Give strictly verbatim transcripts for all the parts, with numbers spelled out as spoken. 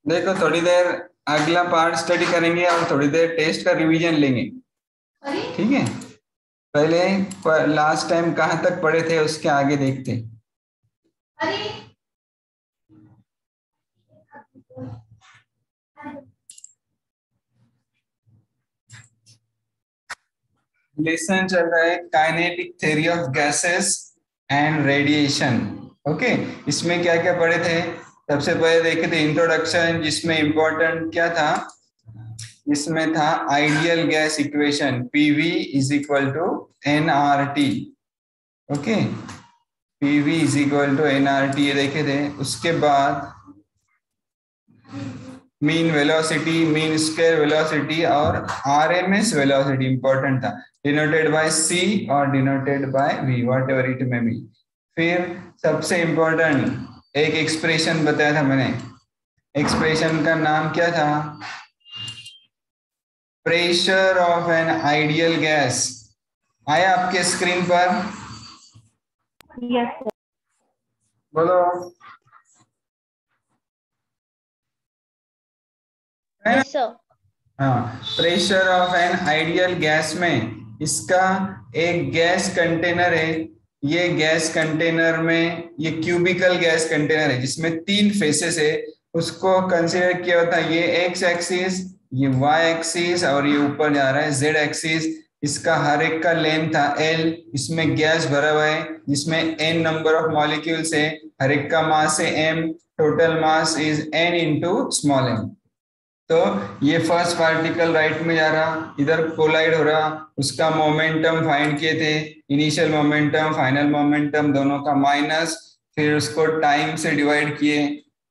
देखो थोड़ी देर अगला पार्ट स्टडी करेंगे और थोड़ी देर टेस्ट का रिवीजन लेंगे, ठीक है। पहले लास्ट टाइम कहाँ तक पढ़े थे उसके आगे देखते। लेसन चल रहा है kinetic theory of gases and radiation. Okay, इसमें क्या क्या पढ़े थे? सबसे पहले देखे थे इंट्रोडक्शन, जिसमें इंपॉर्टेंट क्या था? इसमें था ideal gas equation, PV is equal to N R T. Okay, PV is equal to N R T, ये देखे थे। उसके बाद mean velocity, mean square velocity और आरएमएस वेलोसिटी इंपॉर्टेंट था, डिनोटेड बाय सी और denoted by V, whatever it may be. फिर सबसे इंपॉर्टेंट एक एक्सप्रेशन बताया था मैंने, एक्सप्रेशन का नाम क्या था? Pressure of an ideal gas. आया आपके स्क्रीन पर? Yes sir. बोलो। Yes sir. हाँ, pressure of an ideal gas में इसका एक गैस कंटेनर है। ये गैस कंटेनर में ये क्यूबिकल गैस कंटेनर है जिसमें तीन फेसेस है, उसको कंसीडर किया होता है। ये एक्स एक्सिस, ये वाई एक्सिस और ये ऊपर जा रहा है जेड एक्सिस। इसका हर एक का लेंथ था एल। इसमें गैस भरा हुआ है जिसमें एन नंबर ऑफ मॉलिक्यूल्स है, हर एक का मास है M, total mass is N into small M. तो ये फर्स्ट पार्टिकल राइट में जा रहा, इधर कोलाइड हो रहा, उसका मोमेंटम फाइंड किए थे, इनिशियल मोमेंटम फाइनल मोमेंटम दोनों का माइनस, फिर उसको टाइम से डिवाइड किए।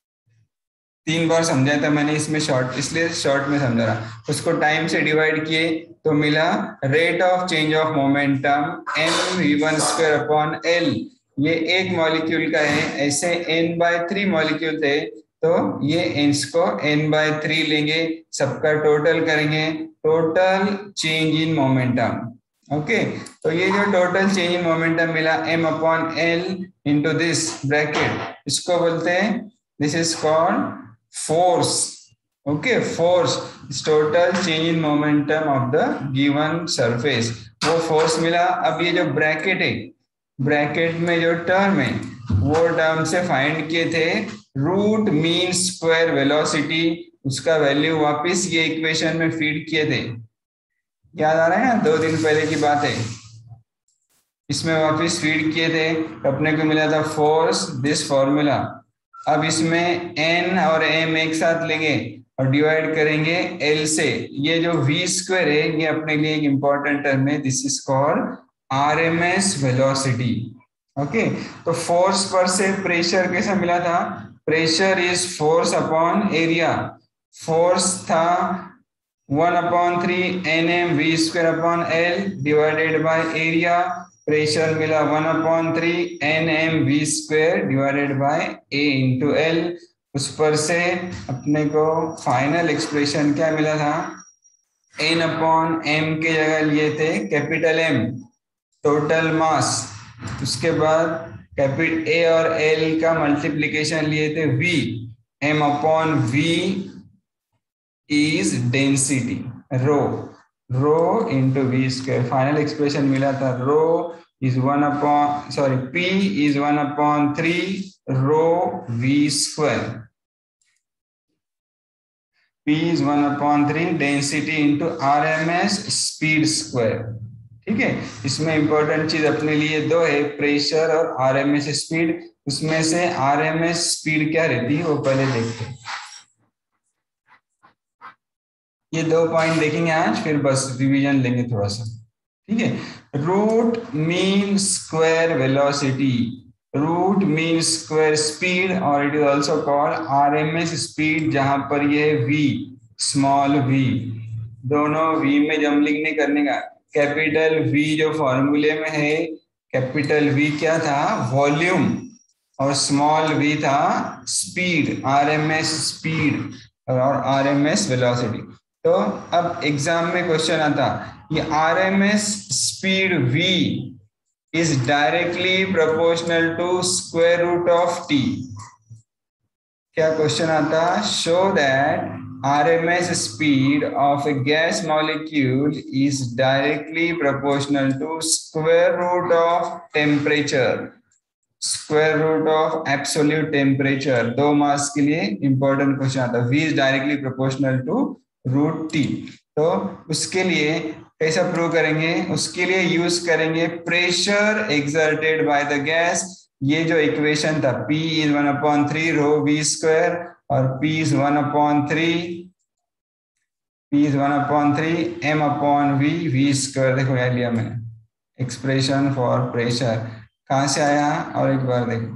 तीन बार समझाया था मैंने इसमें शॉर्ट, इसलिए शॉर्ट में समझा रहा। उसको टाइम से डिवाइड किए तो मिला rate of change of momentum M V one square upon L. ये एक मॉलिक्यूल का है, ऐसे एन बाय थ्री मॉलिक्यूल थे तो ये एंस को एन बाय थ्री लेंगे, सबका टोटल करेंगे, total change in momentum. Okay, तो ये जो टोटल चेंज इन मोमेंटम मिला M upon L into this bracket, इसको बोलते हैं, this is called force. Okay, force is total change in momentum of the given surface, वो force मिला। अब ये जो ब्रैकेट है, ब्रैकेट में जो टर्म है वो टर्म से फाइंड किए थे रूट मीन स्क्वायर वेलोसिटी, उसका वैल्यू वापस ये इक्वेशन में फीड किए थे। याद आ रहा है ना, दो दिन पहले की बात है। इसमें वापस फीड किए थे, अपने को मिला था फोर्स, दिस फॉर्मूला। अब इसमें n और m एक साथ लेंगे और डिवाइड करेंगे l से। ये जो v स्क्वायर है ये अपने लिए एक इंपॉर्टेंट टर्म है, this is called RMS velocity. Okay, तो फोर्स पर से प्रेशर कैसा मिला था? Pressure is force upon area. Force था one upon three N M V square upon L divided by area. Pressure मिला one upon three N M V square divided by A into L. उस पर से अपने को final expression क्या मिला था? एन अपॉन एम के जगह लिए थे कैपिटल एम, टोटल मास। उसके बाद कैपिटल ए और एल का मल्टीप्लीकेशन लिए थे V, M upon V is density rho, rho into V square. Final expression मिला था rho is one upon sorry P is one upon three rho V square, P is one upon three density into R M S speed square. ठीक है, इसमें important चीज अपने लिए दो है, प्रेशर और आर एम एस स्पीड। उसमें से आर एम एस स्पीड क्या रहती है वो पहले देखते हैं। ये दो पॉइंट देखेंगे आज, फिर बस रिवीजन लेंगे थोड़ा सा। ठीक है, root mean square velocity, root mean square speed, और it is also called RMS speed, जहां पर ये v स्मॉल v, दोनों v में जमलिंग नहीं करने का। कैपिटल V जो फॉर्मूले में है, कैपिटल V क्या था? वॉल्यूम, और स्मॉल v था स्पीड, आरएमएस स्पीड और आरएमएस वेलोसिटी। तो अब एग्जाम में क्वेश्चन आता, ये RMS speed v is directly proportional to square root of t। क्या क्वेश्चन आता, show that R M S speed of a gas molecule is directly proportional to square root of temperature, square root of absolute temperature. दो मास के लिए important question आता है. V is directly proportional to root T. तो उसके लिए कैसा prove करेंगे, उसके लिए यूज करेंगे pressure exerted by the gas. ये जो इक्वेशन था, P is one upon three rho V square और P is one upon three P is one upon three M upon V V square. देखो यार लिया मैंने एक्सप्रेशन फॉर प्रेशर. कहां से आया, और एक बार देखो,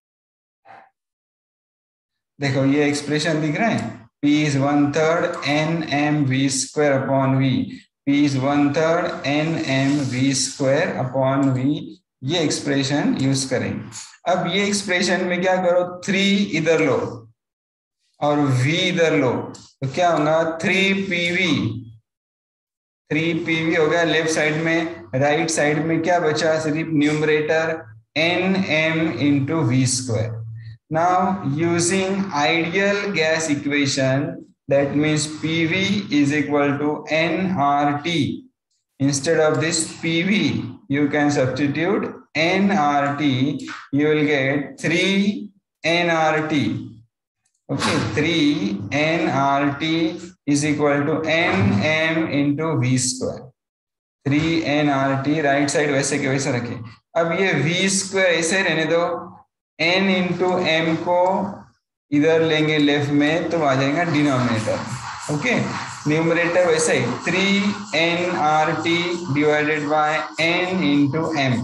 देखो ये एक्सप्रेशन दिख रहा है, P is one third N M V square upon V. P is one third N M V square upon V. ये एक्सप्रेशन यूज करेंगे. अब ये एक्सप्रेशन में क्या करो, थ्री इधर लो और V इधर लो, तो क्या होगा, three P V. Three P V हो गया लेफ्ट साइड में. राइट साइड में क्या बचा, सिर्फ numerator N M into V square. Now using ideal gas equation, that means P V is equal to N R T. Instead of this P V, you can substitute N R T. You will get three N R T. Okay, three N R T is equal to N M into V square. Three N R T right side वैसे के वैसे रखें. अब ये V square ऐसे रहने दो. N into M को इधर लेंगे लेफ्ट में, तो आ जाएगा डिनोमिनेटर. ओके, न्यूमरेटर वैसे ही three N R T divided by N into M.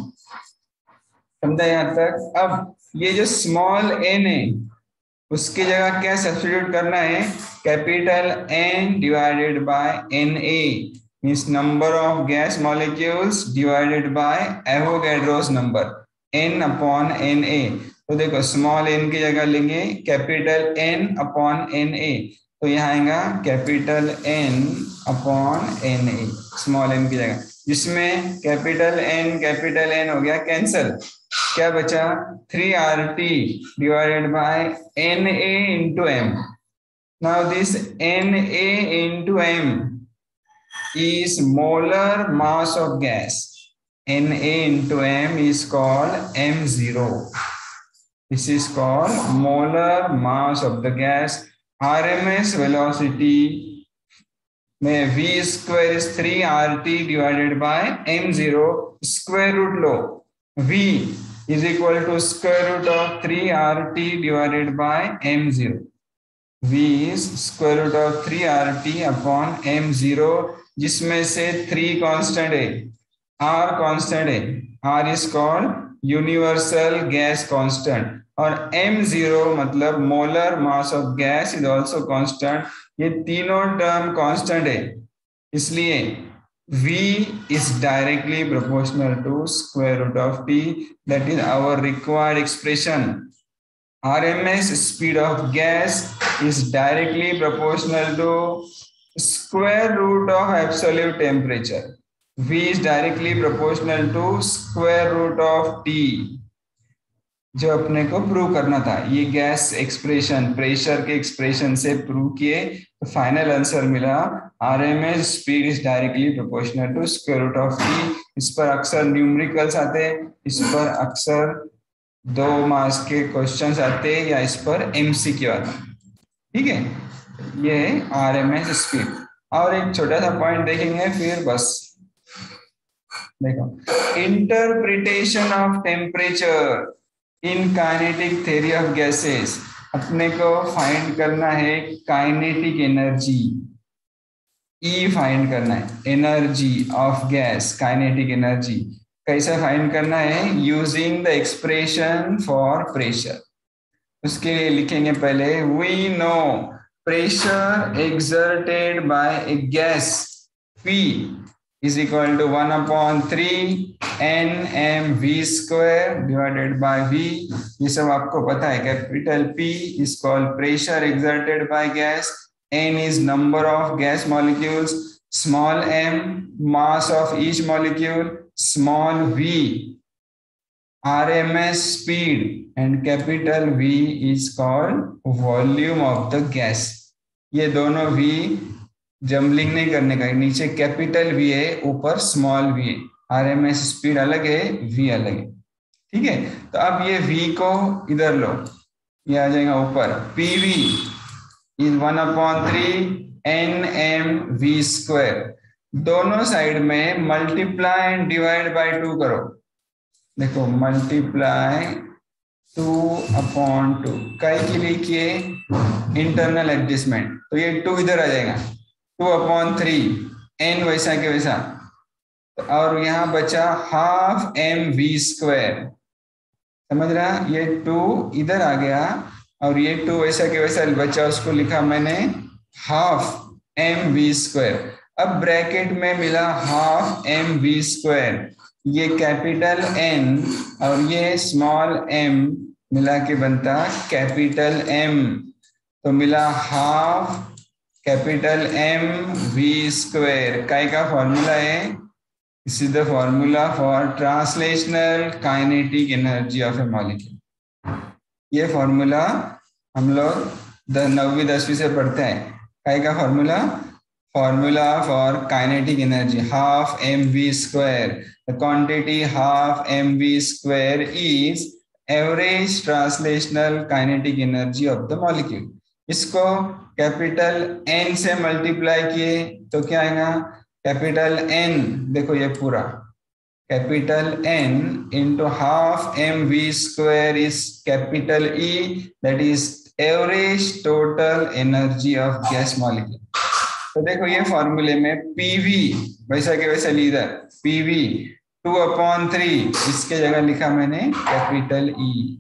समझा यहाँ तक. अब ये जो स्मॉल n है उसकी जगह क्या सब्स्टिट्यूट करना है, capital N divided by N A, means number of gas molecules divided by Avogadro's number, N upon N A. तो देखो स्मॉल n की जगह लेंगे capital N upon N A, तो यहाँ आएगा capital N upon N A small n की जगह, जिसमें कैपिटल N कैपिटल N हो गया कैंसल. क्या बचा, three R T divided by N A into M. Now this N A into M is molar mass of gas. N A into M is called M zero. This is called molar mass of the gas. R M S velocity में V square is three R T divided by M zero. Square root लो, V is equal to square root of three R T divided by M zero. V is square root of three R T upon M zero, जिसमें से three constant है, R constant है. R is called universal gas constant, और M zero मतलब molar mass of gas is also constant. ये तीनों term constant है, इसलिए V is directly proportional to square root of T. That is our required expression. R M S speed of gas is directly proportional to square root of absolute temperature. V is directly proportional to square root of T. जो अपने को prove करना था, ये gas expression pressure के expression से prove किए, तो फाइनल आंसर मिला R M S speed is directly proportional to square root of T. इस पर अक्सर न्यूमेरिकल्स आते हैं, इस पर अक्सर दो मार्क्स के क्वेश्चंस आते हैं, या इस पर एमसीक्यू आता है. ठीक है, ये R M S स्पीड. और एक छोटा सा पॉइंट देखेंगे फिर बस. देखो, interpretation of temperature in kinetic theory of gases. अपने को फाइंड करना है काइनेटिक एनर्जी, ई फाइंड करना है, energy of gas, kinetic energy. कैसे फाइंड करना है, using the expression for pressure. उसके लिए लिखेंगे पहले, we know pressure exerted by a gas P is equal to one upon three N M V square divided by V. ये सब आपको पता है. Capital P is called pressure exerted by gas. N is number of gas molecules. Small m mass of each molecule. Small v R M S speed and capital V is called volume of the gas. ये दोनों V jumbling नहीं करने का, नीचे capital V है, ऊपर small v है। R M S speed अलग है, V अलग है, ठीक है। तो अब ये V को इधर लो, ये आ जाएगा ऊपर, P V is one upon three N M V square. दोनों साइड में multiply and divide by two करो। देखो मल्टीप्लाई टू अपॉन टू, कई के लिए किए इंटरनल एडजस्टमेंट, तो ये टू इधर आ जाएगा, टू अपॉन थ्री, एन वैसा के वैसा, और यहाँ बचा हाफ एम वी स्क्वायर। समझ रहा, ये टू इधर आ गया और ये टू वैसा के वैसा बचा, उसको लिखा मैंने हाफ एम वी स्क्वायर। अब ब्रैकेट में मिला हाफ एम वी स्क्वायर, ये कैपिटल एन और ये स्मॉल एम मिला के बनता कैपिटल एम, तो मिला half capital M V square. काय का फॉर्मूला है, this is the formula for translational kinetic energy of a molecule. ये फॉर्मूला हम लोग नौवीं दसवीं से पढ़ते हैं। काय का formula, formula for kinetic energy, half M V square. The quantity half M V square is average translational kinetic energy of the molecule. इसको कैपिटल एन से मल्टीप्लाई किए तो क्या आएगा, कैपिटल एन, देखो ये पूरा capital N into half M V square is capital E, that is average total energy of gas molecule. तो देखो ये फॉर्मूले में पीवी वैसा के वैसा लीडर, पीवी टू अपॉन थ्री, इसके जगह लिखा मैंने कैपिटल ई।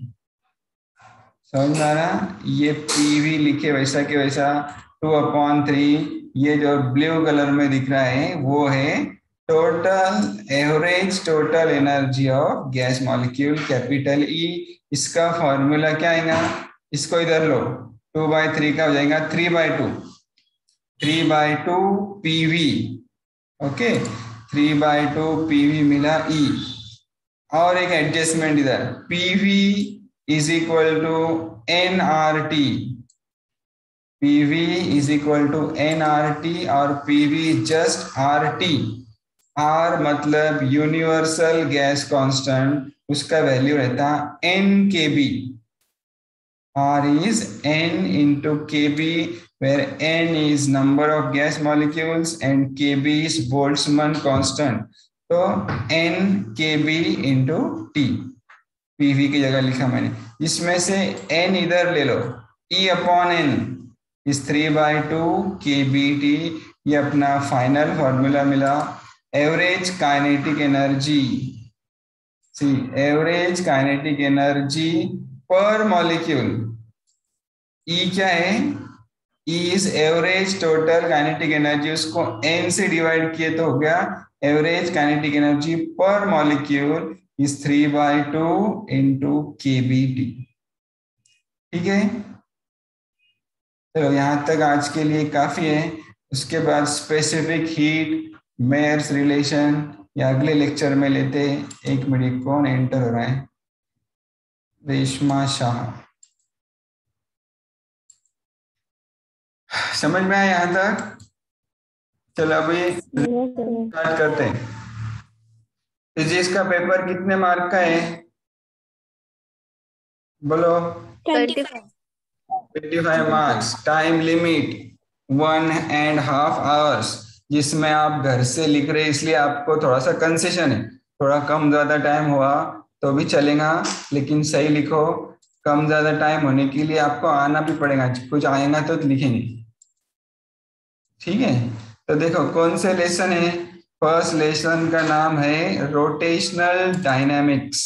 समझ में आ रहा, ये पीवी लिखे वैसा के वैसा, टू अपॉन थ्री, ये जो ब्लू कलर में दिख रहा है वो है total average total energy of gas molecule, capital E. इसका फॉर्मूला क्या आएगा, इसको इधर लो, टू बाई थ्री का हो जाएगा three by two, three by two PV, okay, three by two PV मिला ई। और एक एडजस्टमेंट इधर, PV is equal to N R T, PV is equal to N R T, और PV just R T. R मतलब universal gas constant, उसका value रहता N K B. R is n into Kb, where n is number of gas molecules and Kb is Boltzmann constant. तो n Kb into T, Pv की जगह लिखा मैंने। इसमें से n इधर ले लो, E upon n is three by two K B T. ये अपना फाइनल फॉर्मूला मिला, average kinetic energy, see average kinetic energy per molecule. E क्या है, E is average total kinetic energy, उसको एन से डिवाइड किए तो हो गया average kinetic energy per molecule is three by two into K B T. ठीक है, चलो यहाँ तक आज के लिए काफी है। उसके बाद स्पेसिफिक हीट मेयर्स रिलेशन या अगले लेक्चर में लेते। एक मिनट, कौन एंटर हो रहा है, रेशमा शाह। समझ में आया यहाँ तक? चलो अभी स्टार्ट करते हैं। फिजिक्स का पेपर कितने मार्क का है, बोलो? ट्वेंटी पच्चीस marks. Time limit one and half hours, जिसमें आप घर से लिख रहे इसलिए आपको थोड़ा सा कंसेशन है, थोड़ा कम ज्यादा टाइम हुआ तो भी चलेगा, लेकिन सही लिखो। कम ज्यादा टाइम होने के लिए आपको आना भी पड़ेगा, कुछ आएगा तो लिखेंगे, ठीक है? तो देखो कौन से लेसन है। फर्स्ट लेसन का नाम है रोटेशनल डायनामिक्स।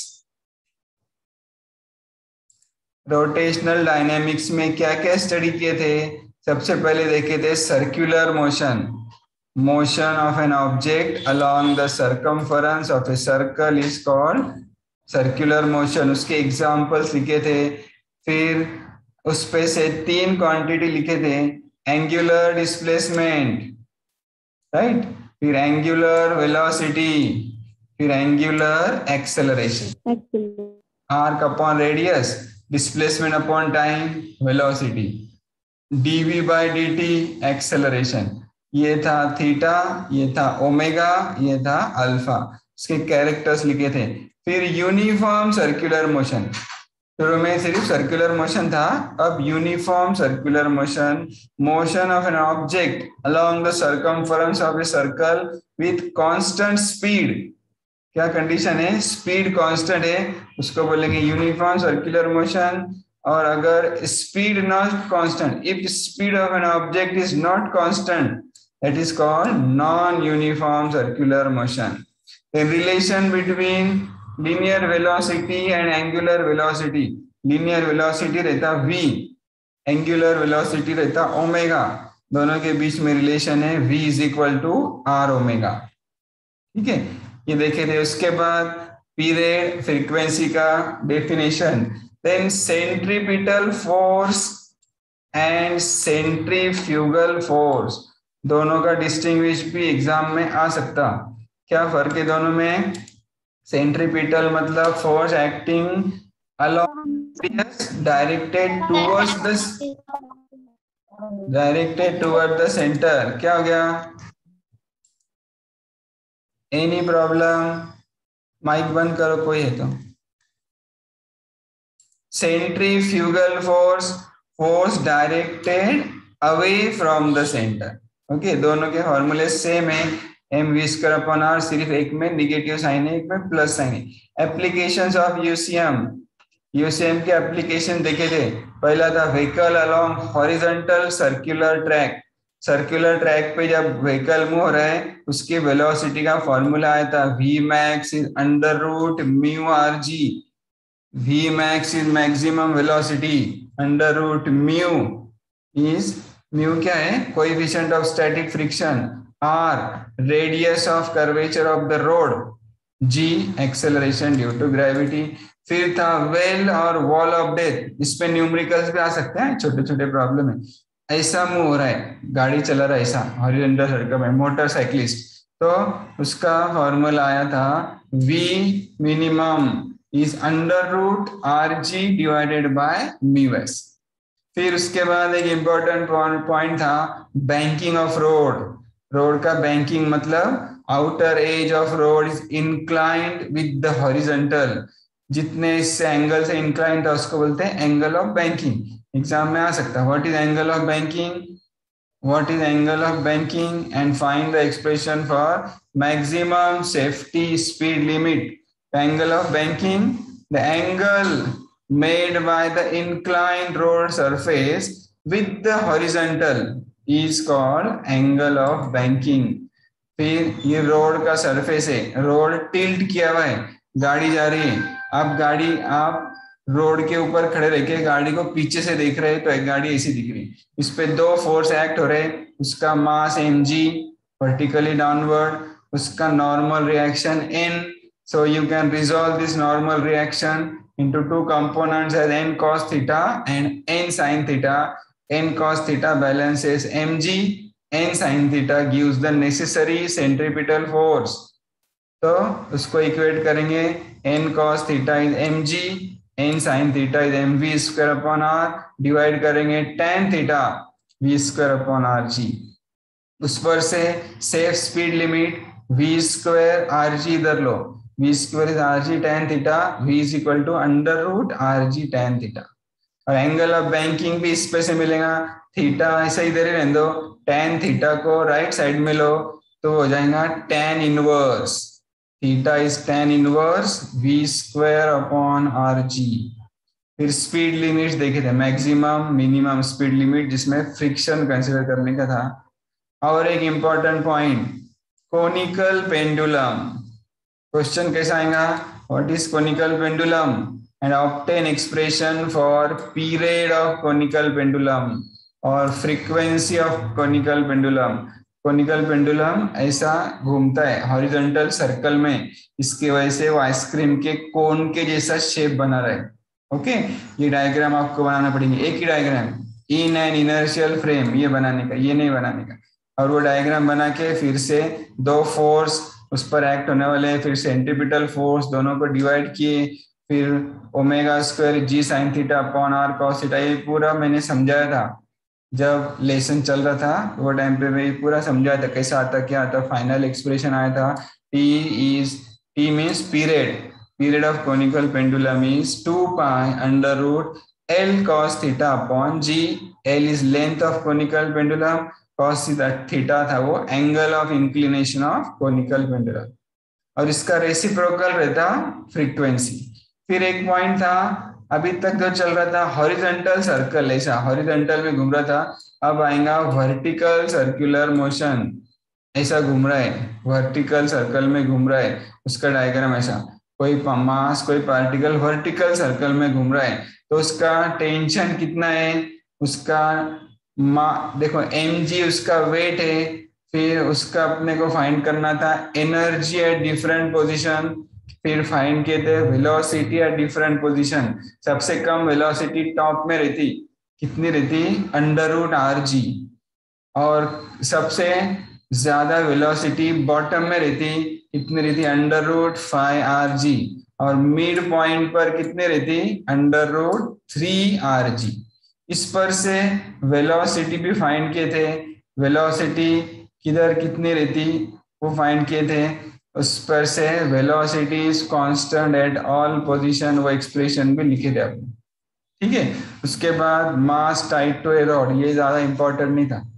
रोटेशनल डायनामिक्स में क्या क्या स्टडी किए थे? सबसे पहले देखे थे circular motion, motion of an object along the circumference of a circle is called circular motion. उसके एग्जांपल्स लिखे थे। फिर उस पे से तीन क्वांटिटी लिखे थे, एंगुलर डिस्प्लेसमेंट, राइट, फिर एंगुलर वेलोसिटी, फिर angular acceleration, arc upon radius, displacement upon time, velocity, dv by d acceleration, ये था थीटा, ये था ओमेगा, ये था अल्फा, इसके कैरेक्टर्स लिखे थे। फिर यूनिफॉर्म सर्कुलर मोशन, शुरू में सिर्फ सर्कुलर मोशन था, अब uniform circular motion, motion of an object along the circumference of a circle with constant speed. क्या कंडीशन है? स्पीड कांस्टेंट है, उसको बोलेंगे यूनिफॉर्म सर्कुलर मोशन। और अगर speed not constant, if speed of an object is not constant, that is called non uniform circular motion. The relation between linear velocity and angular velocity, linear velocity रहता v, angular velocity रहता omega, दोनों के बीच में relation है v is equal to r omega. ठीक है, ये देखे थे। उसके बाद पीरियड, फ्रीक्वेंसी का definition, then centripetal force and centrifugal force, दोनों का डिस्टिंग्विश भी एग्जाम में आ सकता। क्या फर्क है दोनों में? सेंट्रीपिटल मतलब force acting along directed towards the directed toward the centre. क्या हो गया? Any problem? माइक बंद करो कोई है तो। Centrifugal force, force directed away from the centre. Okay, दोनों के फॉर्मूले सेम है, M V square upon R, सिर्फ एक में निगेटिव साइन है, एक में प्लस साइन है। एप्लीकेशंस ऑफ यूसीएम, यूसीएम के एप्लीकेशन देखे थे। पहला था vehicle along horizontal circular track, circular track पे जब व्हीकल मूव हो रहा है उसकी वेलोसिटी का फॉर्मूला आया था V max is under root mu R G. V max is maximum velocity, under root mu is, mu क्या है? Coefficient of static friction, R radius of curvature of the road, G acceleration due to gravity। फिर था well और wall of death, इस पे numericals भी आ सकते हैं, छोटे छोटे प्रॉब्लम है। ऐसा मूव हो रहा है, गाड़ी चला रहा है ऐसा हॉरिजॉन्टल सर्कल में, मोटरसाइकिलिस्ट, तो उसका फॉर्मूला आया था V minimum is under root R G divided by mu S. फिर उसके बाद एक इंपॉर्टेंट पॉइंट था बैंकिंग ऑफ रोड। रोड का बैंकिंग मतलब outer edge of road is inclined with the horizontal, जितने इससे एंगल से इंक्लाइंड था उसको बोलते हैं एंगल ऑफ बैंकिंग। एग्जाम में आ सकता है, what is angle of banking, what is angle of banking and find the expression for maximum safety speed limit. Angle of banking, the angle made by the inclined road surface with the horizontal is called angle of banking। फिर ये road का surface है, road tilt किया हुआ है, गाड़ी जा रही है, अब गाड़ी आप रोड के ऊपर खड़े रह के गाड़ी को पीछे से देख रहे हैं तो एक गाड़ी ऐसी दिख रही है, इस पे दो फोर्स एक्ट हो रहे हैं, उसका mass M G vertically downward, उसका normal reaction N. So you can resolve this normal reaction into two components as n cos theta and n sin theta। n cos theta balances mg, n sin theta gives the necessary centripetal force। तो उसको equate करेंगे, n cos theta is mg, n sin theta is mv square upon r, divide करेंगे tan theta v square upon rg। उस पर से safe speed limit v square rg इधर लो, v square is rg tan theta, v is equal to under root rg tan theta। और angle of banking भी इस पे से मिलेगा, थीटा ऐसा इधर ही रहने दो, tan थीटा को राइट साइड में लो तो हो जाएगा tan inverse, theta is tan inverse v square upon rg। फिर स्पीड लिमिट देखे थे, मैक्सिमम मिनिमम स्पीड लिमिट जिसमें फ्रिक्शन कंसीडर करने का था। और एक important point, conical pendulum. Question कैसा आएगा, what is conical pendulum and obtain expression for period of conical pendulum और frequency of conical pendulum. Conical pendulum ऐसा घूमता है हॉरिजॉन्टल सर्कल में, इसकी वजह से वो आइसक्रीम के कोन के जैसा शेप बना रहा है। ओके, ये डायग्राम आपको बनाना पड़ेंगे, एक ही diagram, in an inertial frame, ये बनाने का, ये नहीं बनाने का। और वो डायग्राम बना के फिर से दो फोर्स उस पर एक्ट होने वाले फिर सेंट्रीपिटल फोर्स दोनों को डिवाइड किए, फिर omega square G sine theta upon R cos theta, ये पूरा मैंने समझाया था जब लेसन चल रहा था वो टाइम पे मैं पूरा समझाया था कैसा आता क्या आता। फाइनल एक्सप्रेशन आया था T is T means period period of conical pendulum is two pi under root L cos theta upon G। L is length of conical pendulum, cos theta था वो angle of inclination of conical pendulum, और इसका reciprocal रहता frequency. फिर एक point था अभी तक जो चल रहा था हॉरिजॉन्टल सर्कल, ऐसा हॉरिजॉन्टल में घूम रहा था, अब आएगा वर्टिकल सर्कुलर मोशन, ऐसा घूम रहा है वर्टिकल सर्कल में घूम रहा है, उसका डायग्राम ऐसा, कोई मास कोई पार्टिकल वर्टिकल सर्कल में घूम रहा है तो उसका टेंशन कितना है, उसका मा देखो mg उसका वेट है, फिर उसका अपने को फाइंड करना था एनर्जी एट डिफरेंट पोजीशन, फिर फाइंड किए थे वेलोसिटी एट डिफरेंट पोजीशन। सबसे कम वेलोसिटी टॉप में रहती, कितनी रहती, अंडर रूट आर जी, और सबसे ज्यादा वेलोसिटी बॉटम में रहती, कितनी रहती, under root five R G, और मिड पॉइंट पर कितने रहती, under root three R G. इस पर से वेलोसिटी भी फाइंड किए थे, वेलोसिटी किधर कितनी रहती वो फाइंड किए थे, उस पर से velocity is constant at all position, वो एक्सप्रेशन भी लिखे थे आपने, ठीक है। उसके बाद mass tied to a rod, ये ज्यादा इंपॉर्टेंट नहीं था।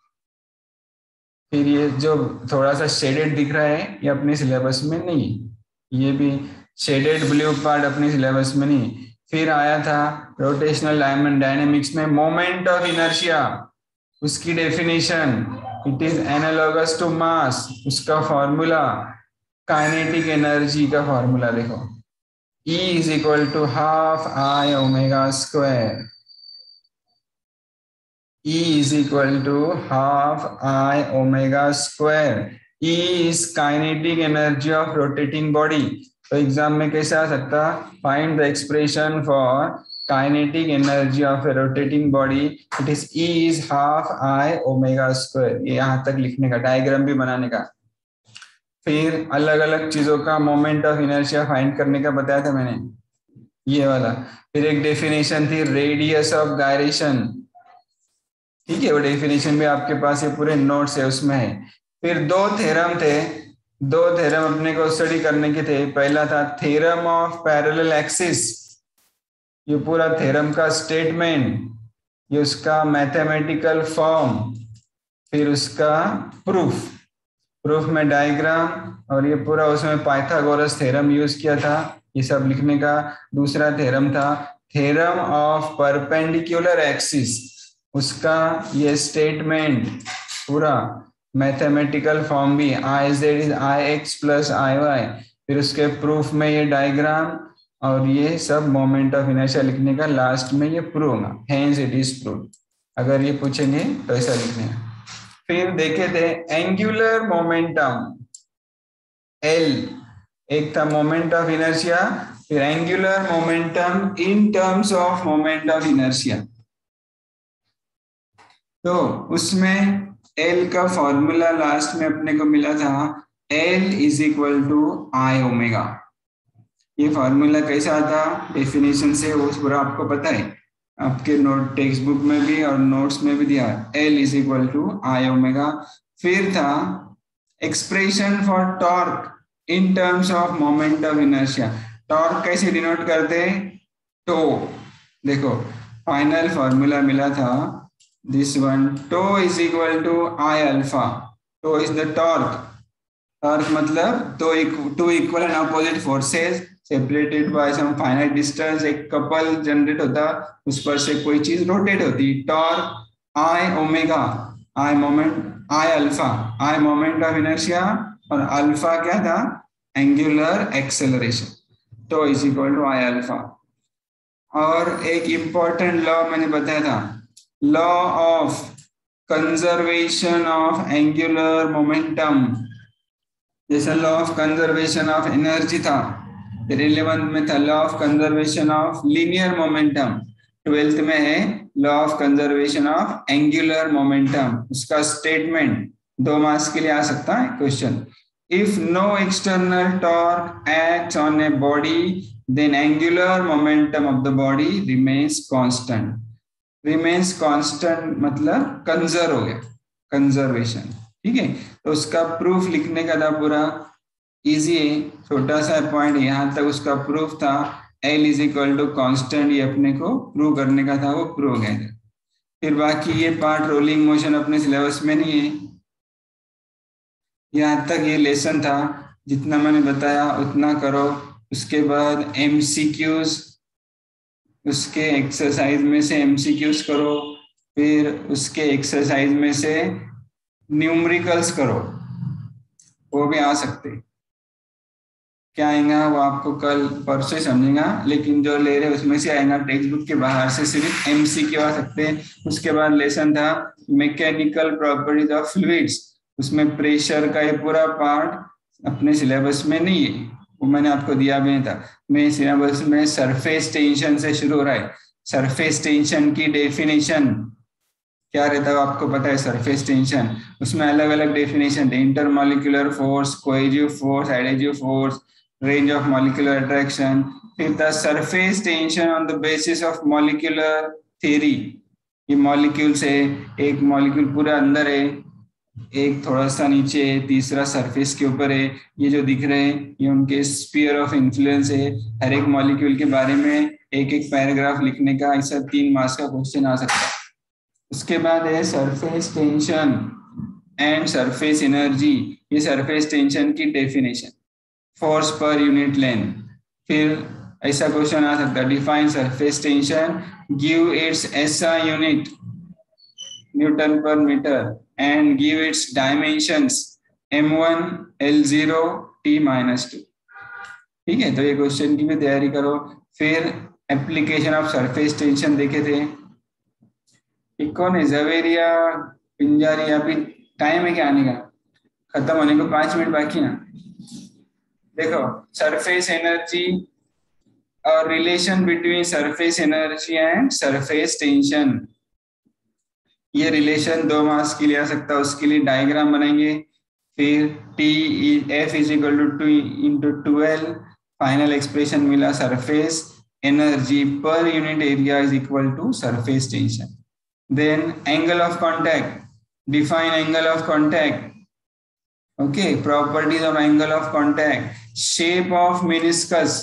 फिर ये जो थोड़ा सा शेडेड दिख रहा है ये अपने सिलेबस में नहीं, ये भी शेडेड ब्लू पार्ट अपने सिलेबस में नहीं। फिर आया था रोटेशनल डायनामिक्स में मोमेंट ऑफ इनर्शिया, उसकी definition, it is analogous to mass, उसका फॉर्मूला, काइनेटिक एनर्जी का फॉर्मूला देखो, E is equal to half I omega square, E is equal to half I omega square, E is kinetic energy of rotating body। तो exam में कैसे आ सकता, find the expression for kinetic energy of a rotating body, it is E is half I omega square, ये यहाँ तक लिखने का, डायग्राम भी बनाने का। फिर अलग अलग चीजों का मोमेंट ऑफ इनर्शिया फाइंड करने का बताया था मैंने, ये वाला। फिर एक डेफिनेशन थी रेडियस ऑफ गायरेशन, ठीक है, वो डेफिनेशन भी आपके पास, ये पूरे नोट्स है उसमें है। फिर दो थ्योरम थे, दो थ्योरम अपने को स्टडी करने के थे। पहला था थ्योरम ऑफ पैरेलल एक्सिस, ये पूरा थ्योरम का स्टेटमेंट, ये उसका मैथमेटिकल फॉर्म, फिर उसका प्रूफ, प्रूफ में डायग्राम, और ये पूरा उसमें पाइथागोरस थ्योरम यूज किया था, ये सब लिखने का। दूसरा थ्योरम था थ्योरम ऑफ परपेंडिकुलर एक्सिस, उसका ये स्टेटमेंट पूरा मैथमेटिकल फॉर्म भी, I Z is I X plus I Y, फिर उसके प्रूफ में ये डायग्राम, और ये सब मोमेंट ऑफ इनर्शिया लिखने का, लास्ट में ये प्रूव होगा, हेंस इट इज प्रूव। अगर ये पूछेंगे तो ऐसा लिखने का। फिर देखे थे एंगुलर मोमेंटम, एल एक था मोमेंट ऑफ इनर्शिया, फिर angular momentum in terms of moment of inertia. तो उसमें एल का फॉर्मूला लास्ट में अपने को मिला था, L is equal to I omega. ये फॉर्मूला कैसा आता, डेफिनेशन से वो पूरा आपको पता है, आपके नोट टेक्स्ट बुक में भी और नोट्स में भी दिया, L is equal to I omega. फिर था expression for torque in terms of moment of inertia, torque कैसे डिनोट करते, टो, देखो फाइनल फॉर्मूला मिला था this one, tau is equal to I alpha, tau is the torque, torque मतलब दो two equal and opposite forces separated by some finite distance, एक couple generate होता, उस पर से कोई चीज रोटेट होती, torque I omega, I moment, I alpha, I moment of inertia, और अल्फा क्या था, angular acceleration, tau is equal to I alpha. और एक इंपॉर्टेंट लॉ मैंने बताया था, law of conservation of angular momentum, जैसा law of conservation of energy था, इलेवेंथ में था law of conservation of linear momentum, twelfth में है law of conservation of angular momentum. उसका स्टेटमेंट दो मार्क्स के लिए आ सकता है question, if no external torque acts on a body, then angular momentum of the body remains constant. remains constant मतलब कंजर्व हो गया, कंजर्वेशन, ठीक है। तो उसका प्रूफ लिखने का था, पूरा इजी है, छोटा सा पॉइंट यहाँ तक उसका प्रूफ था। L is equal to constant, ये अपने को प्रूव करने का था, वो प्रूव हो गया था। फिर बाकी ये पार्ट रोलिंग मोशन अपने सिलेबस में नहीं है। यहाँ तक ये लेसन था, जितना मैंने बताया उतना करो। उसके बाद एमसीक्यूज, उसके एक्सरसाइज में से एमसीक्यूज करो, फिर उसके एक्सरसाइज में से न्यूमेरिकल्स करो, वो भी आ सकते। क्या आएगा वो आपको कल परसों ही समझेगा, लेकिन जो ले रहे उसमें से आएगा। टेक्स्ट बुक के बाहर से सिर्फ एमसीक्यू आ सकते हैं। उसके बाद लेसन था मैकेनिकल प्रॉपर्टीज ऑफ फ्लूइड्स, उसमें प्रेशर का ये पूरा पार्ट अपने सिलेबस में नहीं है, वो मैंने आपको दिया भी नहीं था। मेरे सिलेबस में सरफेस टेंशन से शुरू हो रहा है। सरफेस टेंशन की डेफिनेशन क्या रहता है आपको पता है? सरफेस टेंशन, उसमें अलग अलग डेफिनेशन थे, intermolecular force, cohesive force, adhesive force, range of molecular attraction. फिर था surface tension on the basis of molecular theory. ये मॉलिक्यूल से, एक मॉलिक्यूल पूरा अंदर है, एक थोड़ा सा नीचे है, तीसरा सरफेस के ऊपर है। ये जो दिख रहे हैं ये उनके स्फीयर ऑफ इन्फ्लुएंस है। हर एक मॉलिक्यूल के बारे में एक एक पैराग्राफ लिखने का, ऐसा तीन मार्क्स का क्वेश्चन आ सकता है। उसके बाद है surface tension and surface energy. ये सरफेस टेंशन की definition, force per unit length. फिर ऐसा क्वेश्चन आ सकता है, define surface tension, give its SI unit newton per metre and give its dimensions M one, L zero, T minus two. ठीक है, तो ये क्वेश्चन की भी तैयारी करो। फिर एप्लीकेशन ऑफ सरफेस टेंशन देखे थे। एक कौन है, जवेरिया पिंजारी, अभी टाइम है क्या आने का? खत्म होने को पांच मिनट बाकी ना। देखो सरफेस एनर्जी और relation between surface energy and surface tension, ये रिलेशन दो मार्क्स के लिए आ सकता है, उसके लिए डायग्राम बनाएंगे। फिर T F is equal to two into twelve, final expression मिला surface energy per unit area is equal to surface tension. Then angle of contact, define angle of contact, okay, properties of angle of contact, shape of meniscus.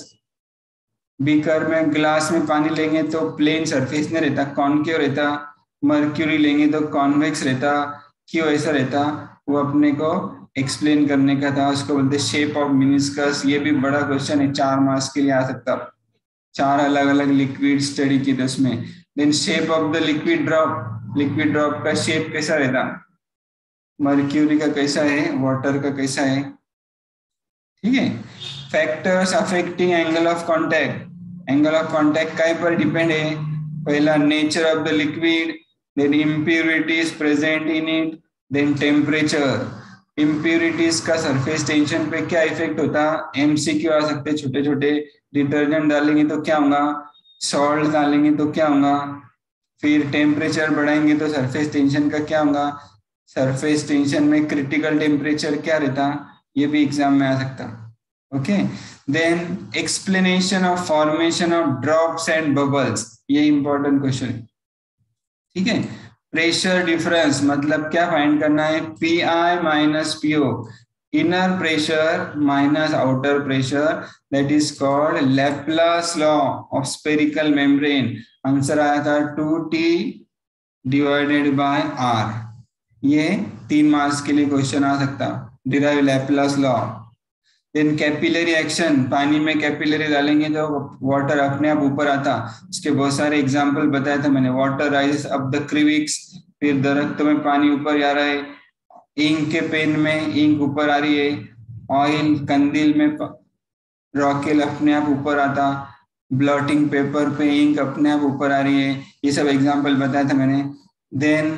Beaker में, glass में पानी लेंगे तो plane surface नहीं रहता, concave रहता। Mercury लेंगे तो कॉन्वेक्स रहता। क्यों ऐसा रहता, वो अपने को एक्सप्लेन करने का था, उसको बोलते शेप ऑफ मेनिस्कस। ये भी बड़ा क्वेश्चन है, चार मार्क्स के लिए आ सकता। चार अलग अलग लिक्विड स्टडी की थी उसमें। Then shape of the liquid drop, liquid drop का शेप कैसा रहता, मर्क्यूरी का कैसा है, वाटर का कैसा है। ठीक है, factors affecting angle of contact, angle of contact काय पर डिपेंड है? पहला nature of the liquid, then impurities present in it, then temperature। impurities का सरफेस टेंशन पे क्या इफेक्ट होता, एमसीक्यू आ सकते छोटे छोटे। डिटर्जेंट डालेंगे तो क्या होगा, सॉल्ट डालेंगे तो क्या होगा। फिर टेम्परेचर बढ़ाएंगे तो सरफेस टेंशन का क्या होगा, सरफेस टेंशन में क्रिटिकल टेम्परेचर क्या रहता, ये भी एग्जाम में आ सकता। Okay, then explanation of formation of drops and bubbles, ये इंपॉर्टेंट क्वेश्चन है। ठीक है, प्रेशर डिफरेंस मतलब क्या फाइंड करना है, P I minus P O, inner pressure minus outer pressure, that is called Laplace law of spherical membrane. Answer आया था two T divided by R. ये तीन मार्क्स के लिए क्वेश्चन आ सकता, derive Laplace law. Then capillary action, पानी में कैपिलरी डालेंगे तो वाटर अपने आप ऊपर आता, उसके बहुत सारे एग्जांपल बताया था मैंने। Water rise up the crevices, फिर दरख्त में पानी ऊपर आ रहा है, इंक के पेन में इंक ऊपर आ रही है, ऑयल कंदील में रॉकेल अपने आप ऊपर आता, ब्लॉटिंग पेपर पे इंक अपने आप ऊपर आ रही है, ये सब एग्जाम्पल बताया था मैंने। Then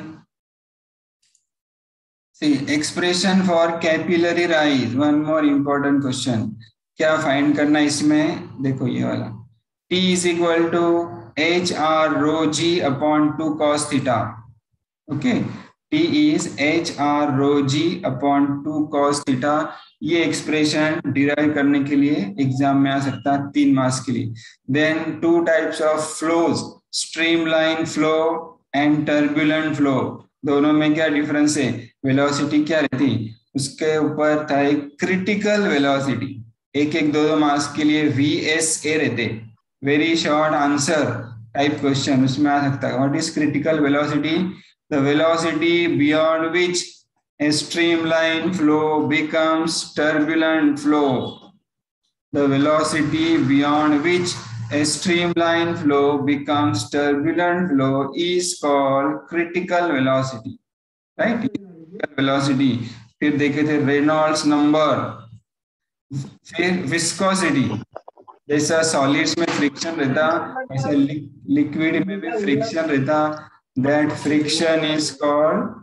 expression for capillary rise, one more important question, क्या फाइंड करना इसमें, देखो ये वाला, T is equal to H R rho G upon two cos theta. Okay, T is H R rho G upon two cos theta. ये expression derive करने के लिए एग्जाम में आ सकता है तीन मार्क्स के लिए। Then two types of flows, streamline flow and turbulent flow, दोनों में क्या डिफरेंस है, वेलोसिटी क्या रहती, उसके ऊपर था एक क्रिटिकल वेलोसिटी, एक एक दो दो मार्क्स के लिए वी एस ए रहते, very short answer type question उसमें आ सकता है। What is critical velocity, the velocity beyond which a streamline flow becomes turbulent flow, the velocity beyond which a streamline flow becomes turbulent flow is called critical velocity, right? Critical velocity। फिर देखे थे Reynolds number, फिर viscosity, जैसा solids में friction रहता ऐसा liquid में भी फ्रिक्शन रहता, that friction is called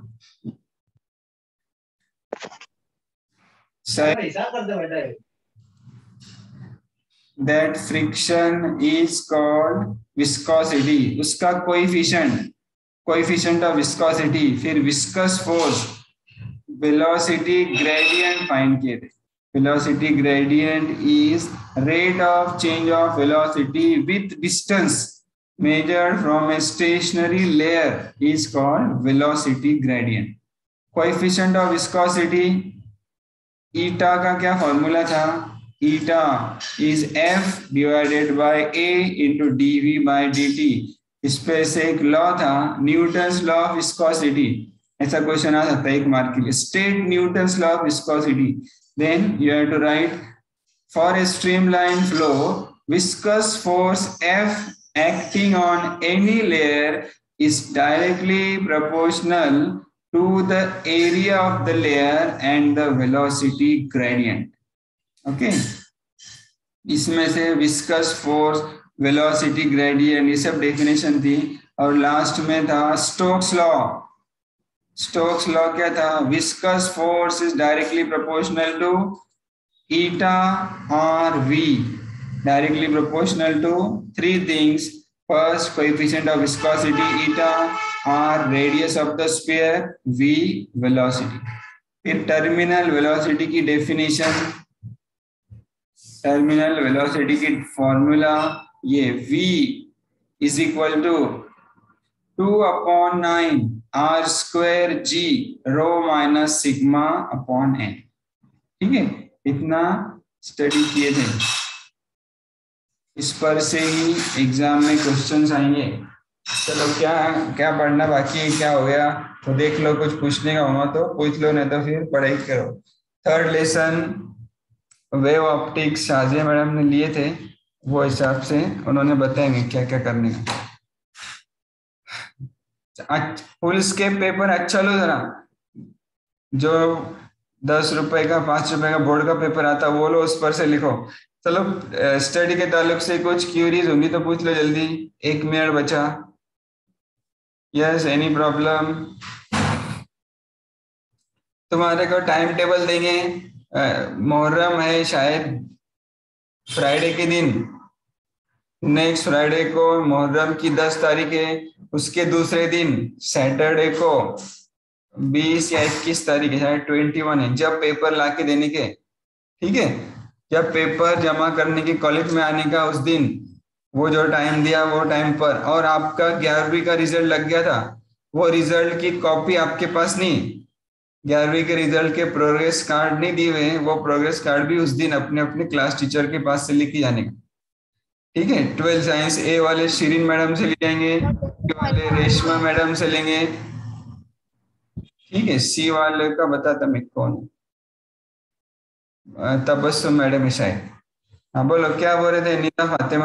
that friction is called viscosity, उसका कोएफिशिएंट कोएफिशिएंट ऑफ विस्कोसिटी, फिर viscous force, velocity gradient find किए थे। Velocity gradient is rate of change of velocity with distance measured from a stationary layer is called velocity gradient। Coefficient of viscosity, eta का क्या formula था, eta is F divided by A into D V by D T. इस पे से एक law था Newton's law of viscosity, ऐसा question आ सकता है एक मार्क के लिए, state Newton's law of viscosity. Then you have to write for a streamline flow viscous force F acting on any layer is directly proportional to the area of the layer and the velocity gradient। okay, इसमें से viscous force, velocity gradient ये सब definition थी। और last में था Stokes law. Stokes law क्या था, viscous force is directly proportional to eta or v, directly proportional to three things. First, coefficient of viscosity eta, r radius of the sphere, v velocity। फिर terminal velocity की definition, terminal velocity की formula ये v is equal to two upon nine R square G rho minus sigma upon N. ठीक है, इतना study किए थे, इस पर से ही एग्जाम में क्वेश्चंस आएंगे। चलो क्या क्या पढ़ना बाकी है, क्या हो गया तो देख लो, कुछ पूछने का होगा तो पूछ लो, नहीं तो फिर पढ़ाई करो। Third lesson wave optics Shazia madam ने लिए थे, वो हिसाब से उन्होंने बताएंगे क्या क्या करने का। फुल स्केप पेपर अच्छा लो जरा, जो दस रुपए का पांच रुपए का बोर्ड का पेपर आता वो लो, उस पर से लिखो। चलो स्टडी के ताल्लुक से कुछ क्यूरीज होंगी तो पूछ लो जल्दी, एक मिनट बचा। Yes, any problem? तुम्हारे को टाइम टेबल देंगे, मुहर्रम है शायद फ्राइडे के दिन, नेक्स्ट फ्राइडे को मुहर्रम की दस तारीख है, उसके दूसरे दिन सैटरडे को बीस या इक्कीस तारीख है, शायद ट्वेंटी वन है, जब पेपर लाके देने के। ठीक है, जब पेपर जमा करने के कॉलेज में आने का उस दिन, वो जो टाइम दिया वो टाइम पर, और आपका ग्यारहवीं का रिजल्ट लग गया था, वो रिजल्ट की कॉपी आपके पास नहीं, ग्यारहवीं के रिजल्ट के प्रोग्रेस कार्ड नहीं दिए हुए, वो प्रोग्रेस कार्ड भी उस दिन अपने अपने क्लास टीचर के पास से लेके जाने का। ठीक है, ट्वेल्थ साइंस ए वाले शिरीन मैडम से ले जाएंगे, बी वाले रेशमा मैडम से लेंगे। ठीक है, सी वाले का बताता मैं कौन, तबस्सुम मैडम है शायद। हाँ बोलो, क्या बोल रहे थे नीता फातिमा,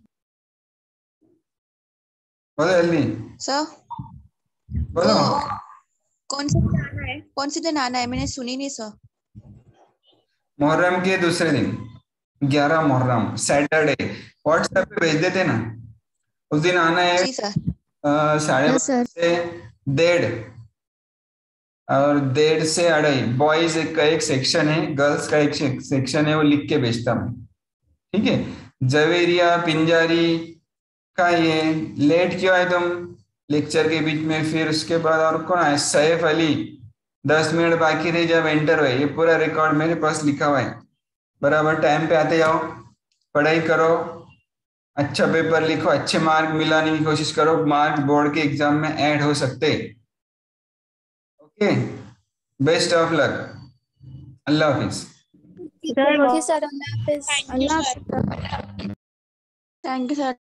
बोलो जल्दी सर। बोलो। कौन सी दिन आना है, कौन सी दिन आना है, मैंने सुनी नहीं सर। मुहर्रम के दूसरे दिन, ग्यारह मुहर्रम सैटरडे, व्हाट्सएप पे भेज देते ना, उस दिन आना है। जी सर। साढ़े बारह से डेढ़, और डेढ़ से अढ़ाई बॉयज का एक सेक्शन है, गर्ल्स का एक सेक्शन है, वो लिख के भेजता मैं। ठीक है, जवेरिया पिंजारी का ये लेट क्यों आए तुम लेक्चर के बीच में? फिर उसके बाद और कौन आए, सैफ अली दस मिनट बाकी रहे जब एंटर हुए, ये पूरा रिकॉर्ड मेरे पास लिखा हुआ है। बराबर टाइम पे आते जाओ, पढ़ाई करो, अच्छा पेपर लिखो, अच्छे मार्क मिलाने की कोशिश करो, मार्क बोर्ड के एग्जाम में ऐड हो सकते। Okay, best of luck, Allah हाफिज। Sir thank you sir, Allah हाफिज। Allah thank you sir.